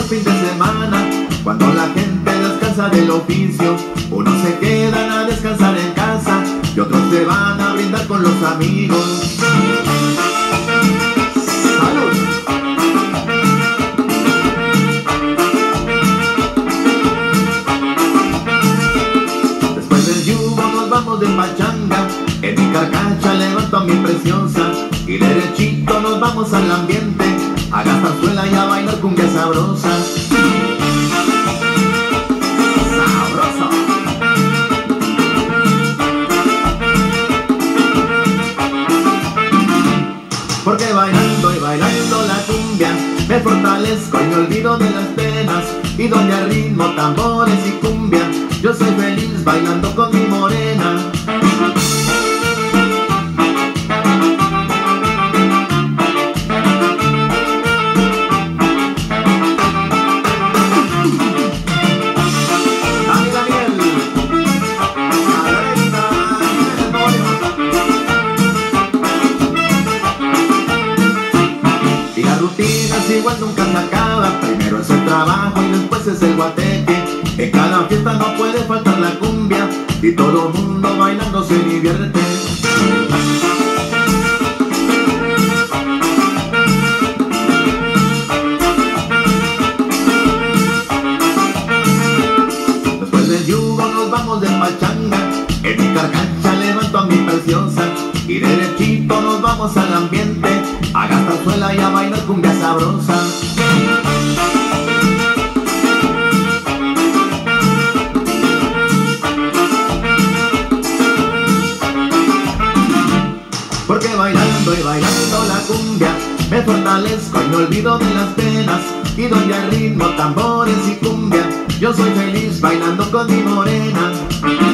fin de semana, cuando la gente descansa del oficio, unos se quedan a descansar en casa y otros se van a brindar con los amigos. ¡Salud! Después del yugo nos vamos de pachanga, en mi carcacha levanto a mi preciosa y derechito nos vamos al ambiente, a gastar suela y a bailar cumbia sabrosa. ¡Sabroso! Porque bailando y bailando la cumbia me fortalezco y me olvido de las penas, y donde al ritmo tambores y cumbia yo soy feliz bailando con mi morena. Igual nunca se acaba, primero es el trabajo y después es el guateque. En cada fiesta no puede faltar la cumbia y todo mundo bailando se divierte. Después del yugo nos vamos de pachanga, en mi carcacha levanto a mi preciosa y derechito nos vamos al ambiente, a gastar suela y a bailar cumbia sabrosa. Porque bailando y bailando la cumbia me fortalezco y me olvido de las penas, y donde hay ritmo, tambores y cumbia yo soy feliz bailando con mi morena.